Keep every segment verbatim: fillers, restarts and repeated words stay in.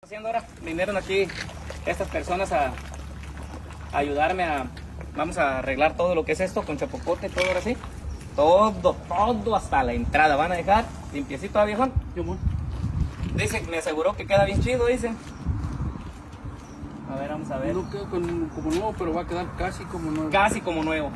Haciendo ahora, vinieron aquí estas personas a, a ayudarme a, vamos a arreglar todo lo que es esto con chapopote, todo ahora sí, todo, todo hasta la entrada, van a dejar limpiecito a viejón. Dice, me aseguró que queda bien chido, dice. A ver, vamos a ver. No queda con, como nuevo, pero va a quedar casi como nuevo. Casi como nuevo.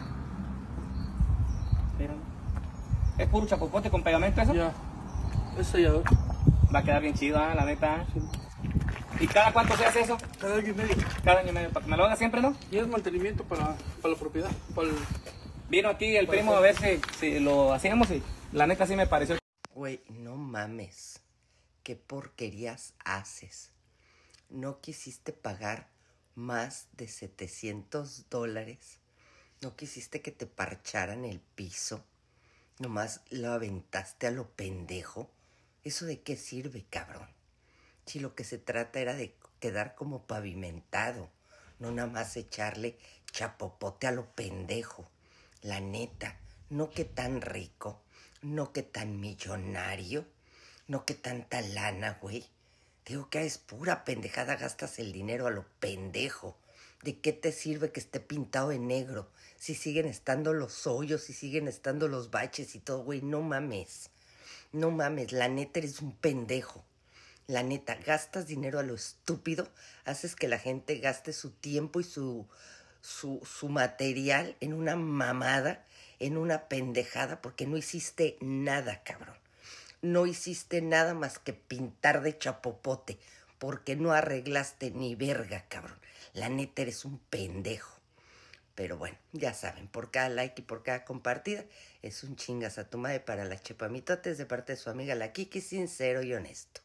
Miren. ¿Es puro chapopote con pegamento eso? Ya, es sellador. Va a quedar bien chido, ¿eh? La neta. Sí. ¿Y cada cuánto se hace eso? Cada año y medio. Cada año y medio, para que me lo haga siempre, ¿no? Y es mantenimiento para, para la propiedad. Para el... Vino aquí el primo a ver si, si lo hacíamos y la neta sí me pareció. Güey, no mames. ¿Qué porquerías haces? ¿No quisiste pagar más de setecientos dólares? ¿No quisiste que te parcharan el piso? ¿Nomás lo aventaste a lo pendejo? ¿Eso de qué sirve, cabrón? Si lo que se trata era de quedar como pavimentado, no nada más echarle chapopote a lo pendejo. La neta, no que tan rico, no que tan millonario, no que tanta lana, güey. Digo que es pura pendejada, gastas el dinero a lo pendejo. ¿De qué te sirve que esté pintado en negro? Si siguen estando los hoyos, si siguen estando los baches y todo, güey, no mames. No mames, la neta eres un pendejo. La neta, gastas dinero a lo estúpido, haces que la gente gaste su tiempo y su, su, su material en una mamada, en una pendejada, porque no hiciste nada, cabrón. No hiciste nada más que pintar de chapopote, porque no arreglaste ni verga, cabrón. La neta eres un pendejo. Pero bueno, ya saben, por cada like y por cada compartida, es un chingas a tu madre para las chepamitotes de parte de su amiga la Kiki, sincero y honesto.